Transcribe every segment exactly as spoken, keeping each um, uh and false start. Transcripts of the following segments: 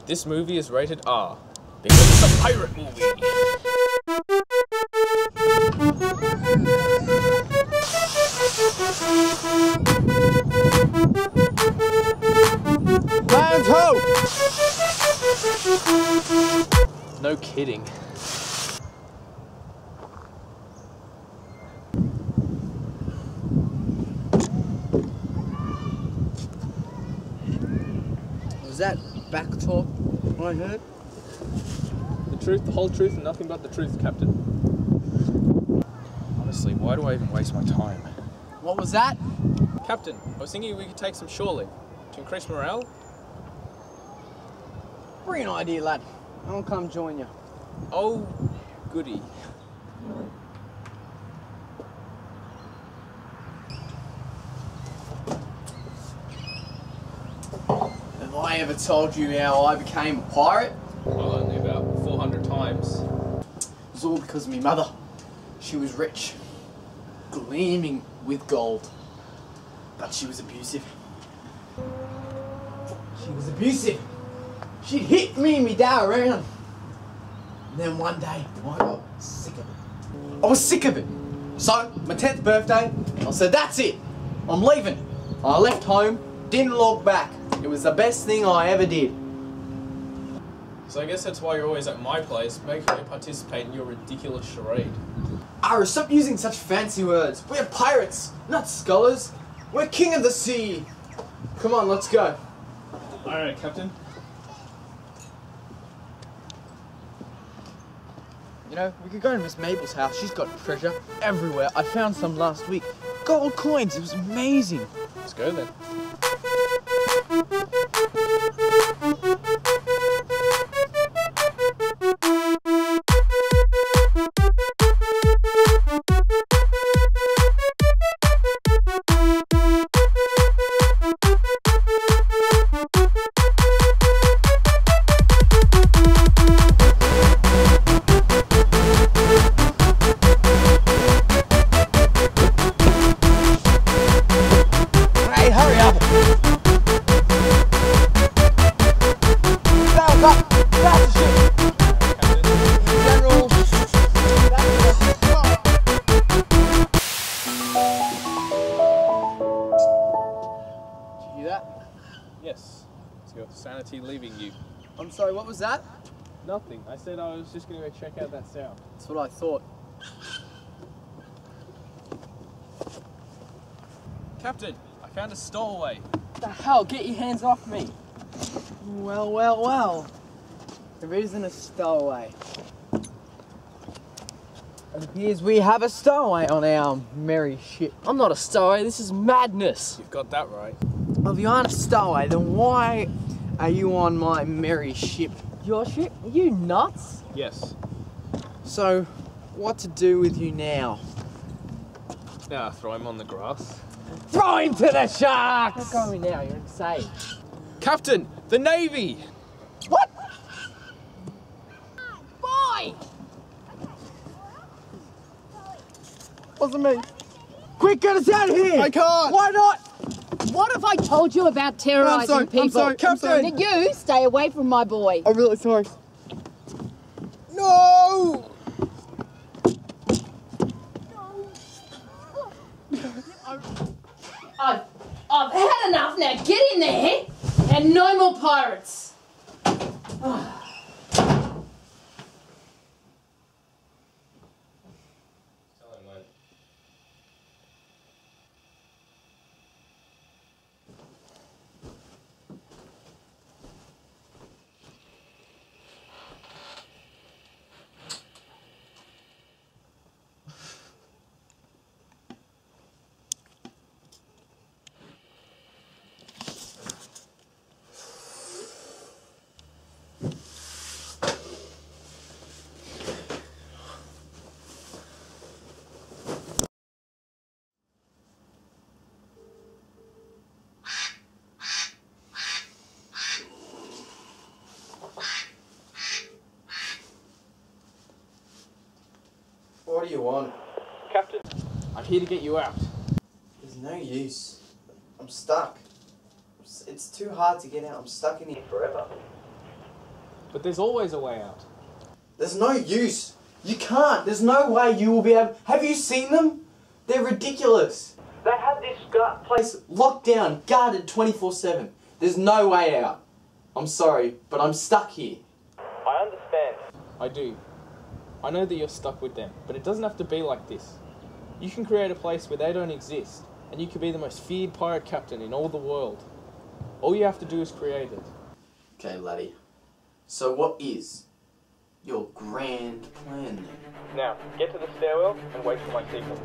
This movie is rated R because it's a pirate movie. Land ho! No kidding. Was that back talk I heard? The truth, the whole truth, and nothing but the truth, Captain. Honestly, why do I even waste my time? What was that? Captain, I was thinking we could take some shore leave to increase morale. Brilliant idea, lad. I'll come join you. Oh, goody. Have I ever told you how I became a pirate? Well, only about four hundred times. It was all because of my mother. She was rich, gleaming with gold, but she was abusive. She was abusive. She'd hit me and me dad around. And then one day, I got sick of it. I was sick of it. So, my tenth birthday, I said, that's it. I'm leaving. I left home, didn't look back. It was the best thing I ever did. So I guess that's why you're always at my place, making me participate in your ridiculous charade. Ara, stop using such fancy words. We're pirates, not scholars. We're king of the sea. Come on, let's go. Alright, Captain. You know, we could go to Miss Mabel's house. She's got treasure everywhere. I found some last week. Gold coins. It was amazing. Let's go then. Yes, it's your sanity leaving you. I'm sorry, what was that? Nothing. I said I was just going to go check out that sound. That's what I thought. Captain, I found a stowaway. What the hell? Get your hands off me. Well, well, well. There isn't a stowaway. It appears we have a stowaway on our merry ship. I'm not a stowaway, this is madness. You've got that right. Well, if you aren't a stowaway, then why are you on my merry ship? Your ship? Are you nuts? Yes. So, what to do with you now? Now throw him on the grass. Throw him to the sharks! Let go of me now, you're insane. Captain, the Navy! What? Boy! Wasn't me. Quick, get us out of here! I can't! Why not? What if I told you about terrorising I'm sorry, people? I'm sorry, Captain! That you stay away from my boy. I'm really sorry. No! I've, I've had enough, now get in there and no more pirates. What do you want? Captain, I'm here to get you out. There's no use. I'm stuck. It's too hard to get out. I'm stuck in here forever. But there's always a way out. There's no use. You can't. There's no way you will be able... Have you seen them? They're ridiculous. They have this place locked down, guarded twenty-four seven. There's no way out. I'm sorry, but I'm stuck here. I understand. I do. I know that you're stuck with them, but it doesn't have to be like this. You can create a place where they don't exist, and you can be the most feared pirate captain in all the world. All you have to do is create it. Okay, laddie. So what is your grand plan then? Now, get to the stairwell and wait for my signal.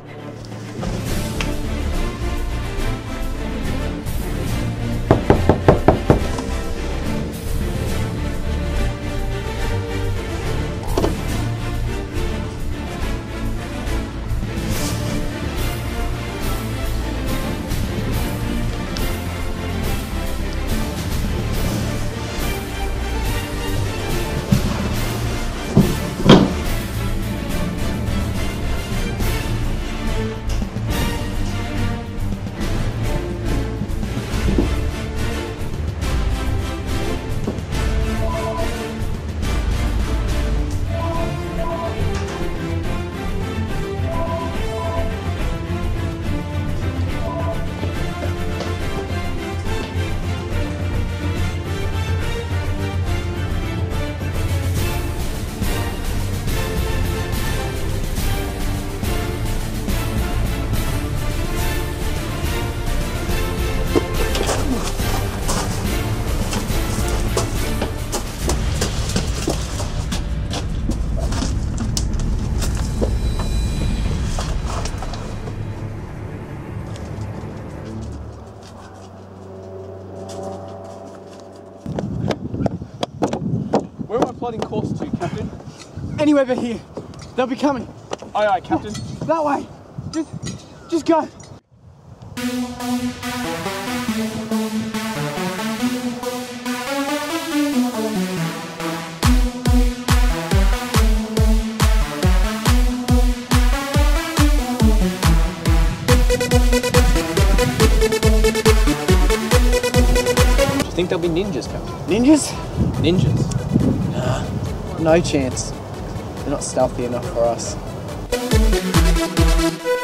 Where am I plotting course to, Captain? Anywhere but here. They'll be coming. Aye, aye, Captain. That way. Just, just go. Do you think there'll be ninjas, Captain? Ninjas? Ninjas? Nah, no chance. They're not stealthy enough for us.